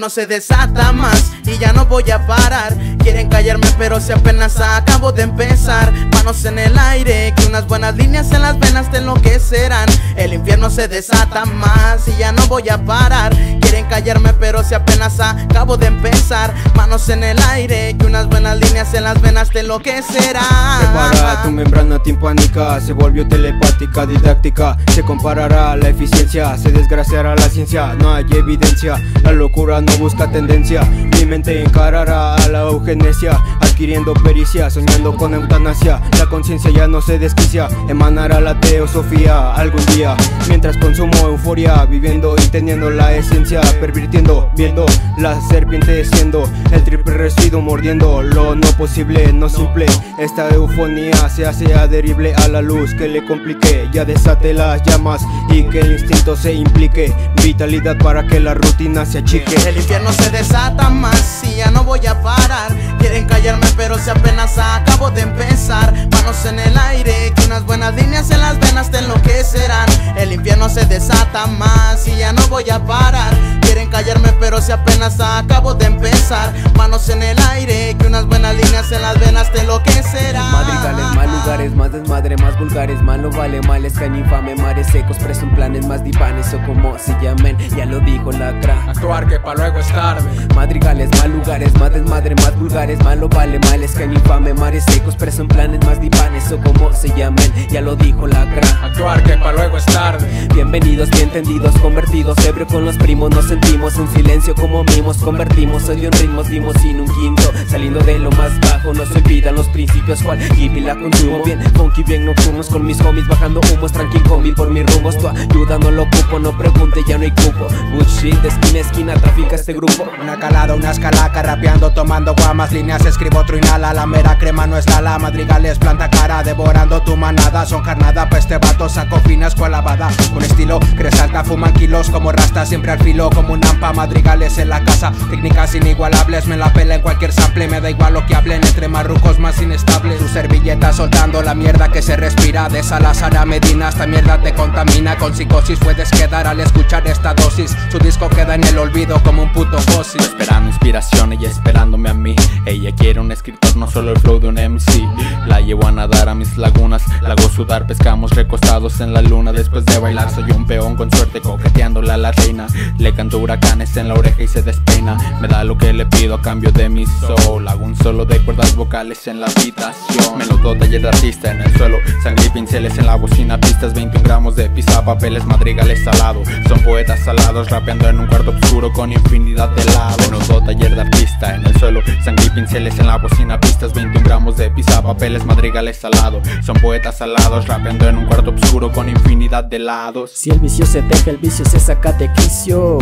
infierno se desata más y ya no voy a parar. Quieren callarme pero si apenas acabo de empezar. Manos en el aire, que unas buenas líneas en las venas te enloquecerán. El infierno se desata más y ya no voy a parar. Quieren callarme pero si apenas acabo de empezar. Manos en el aire, que unas buenas líneas en las venas te enloquecerán. Prepara tu membrana timpánica, se volvió telepática, didáctica. Se comparará la eficiencia, se desgraciará la ciencia. No hay evidencia, la locura no busca tendencia. Mi mente encarará a la eugenesia, adquiriendo pericia, soñando con eutanasia. La conciencia ya no se desquicia, emanará la teosofía algún día. Mientras consumo euforia, viviendo y teniendo la esencia, pervirtiendo, viendo la serpiente siendo el triple residuo, mordiendo lo no posible, no simple. Esta eufonía se hace adherible a la luz que le complique, ya desate las llamas y que el instinto se implique. Vitalidad para que la rutina se achique. El infierno se desata más y ya no voy a parar. Quieren callarme pero si apenas acabo de empezar. Manos en el aire, que unas buenas líneas en las venas te enloquecerán. El infierno se desata más y ya no voy a parar. Quieren callarme pero si apenas acabo de empezar. Manos en el aire, que unas buenas líneas en las venas te enloquecerán. Madrigales, mal lugares, más desmadre, más vulgares. Mal no vale, males, caña infame, mares secos, presun planes más divanes o como se llamen, ya lo dijo la cra. Actuar que pa' luego es tarde. Madrigales, mal lugares, más desmadre, más vulgares. Mal no vale, males, caña infame, mares secos, presun planes más divanes o como se llamen, ya lo dijo la cra. Actuar que pa' luego es tarde. Bienvenidos, bien tendidos, convertidos, ebrio con los primos, nos sentimos en silencio como mimos, convertimos odio en ritmos, dimos sin un quinto, saliendo de lo más bajo, no se olvidan los principios, cual hippie la consumo, bien funky, bien nocturnos con mis homies, bajando humos, tranqui combi por mis rumbos, tu ayuda no lo ocupo, no pregunte, ya no hay cupo, good shit, de esquina a esquina trafica este grupo. Una calada, una escalaca, rapeando, tomando guamas, líneas, escribo otro inhala, la mera crema no es la madrigales, planta cara, devorando tu manada, son carnada, pa' este vato, saco finas, cual lavada, con estilo, que resalta, fuman kilos como rasta, siempre al filo, como un ampa, madrigales en la casa, técnicas inigualables, me la pela en cualquier sample, me da igual lo que hablen, entre marrucos más inestables, su servilleta soltando la mierda que se respira, de Salazar a Medina, esta mierda te contamina, con psicosis puedes quedar al escuchar esta dosis, su disco queda en el olvido como un puto fósil. Esperando inspiración, ella esperándome a mí, ella quiere un escritor, no solo el flow de un MC, la llevo a nadar a mis lagunas, la hago sudar, pescamos recostados en la luna, después de bailar soy un peón con suerte coqueteándola a la reina, le canto huracanes en la oreja y se despeina, me da lo que le pido a cambio de mi soul, hago un solo de cuerdas vocales en la habitación, me lo doy taller de artista en el suelo, sangre y pinceles en la bocina, pistas 21 gramos de pizza, papeles, madrigales salados, son poetas salados rapeando en un cuarto oscuro con infinidad de lados, me lo doy taller de artista en el suelo, sangre y pinceles en la bocina, pistas 21 gramos de pizza, papeles, madrigales salados, son poetas salados rapeando en un cuarto oscuro con infinidad de lados. Si el vicio se deja, el vicio se saca de quicio,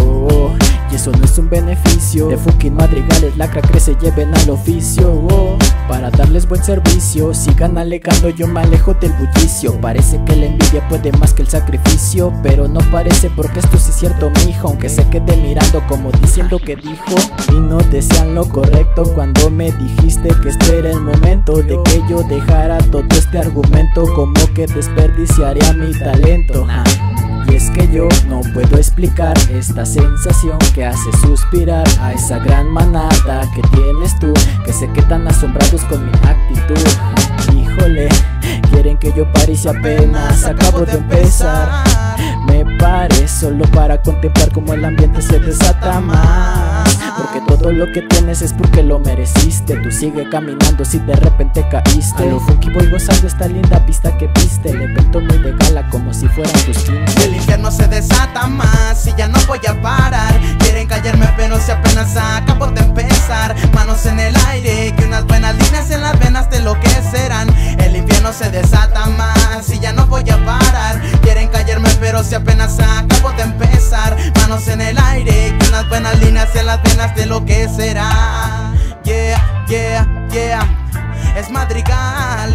y eso no es un beneficio. De fucking madrigales lacra crece, lleven al oficio, para darles buen servicio. Sigan alegando, yo me alejo del bullicio. Parece que la envidia puede más que el sacrificio, pero no parece porque esto sí es cierto, mijo. Aunque se quede mirando como diciendo que dijo, y no desean lo correcto cuando me dijiste que este era el momento de que yo dejara todo este argumento, como que desperdiciaría mi talento. Y es que yo no puedo explicar esta sensación que hace suspirar a esa gran manada que tienes tú, que se quedan asombrados con mi actitud. Híjole, quieren que yo pare y apenas acabo de empezar. Me pare solo para contemplar cómo el ambiente se desata más, porque todo lo que tienes es porque lo mereciste. Tú sigue caminando si de repente caíste. A lo funky voy gozando esta linda pista que viste, el evento muy de gala como si fueran tus 15. El infierno se desata más y ya no voy a parar. Quieren callarme pero si apenas acabo de empezar. Manos en el aire, que unas buenas líneas en las venas te enloquecerán. El infierno se desata más y ya no voy a parar. Quieren callarme pero si apenas acabo de empezar. Manos en el aire, que unas buenas líneas en las venas te enloquecerán. Yeah, yeah, yeah, es madrigales.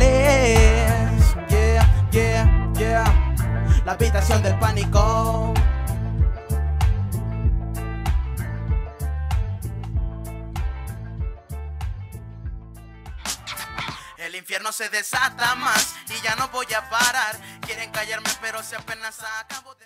Yeah, yeah, yeah, la habitación del pánico. El infierno se desata más y ya no voy a parar. Quieren callarme pero si apenas acabo de...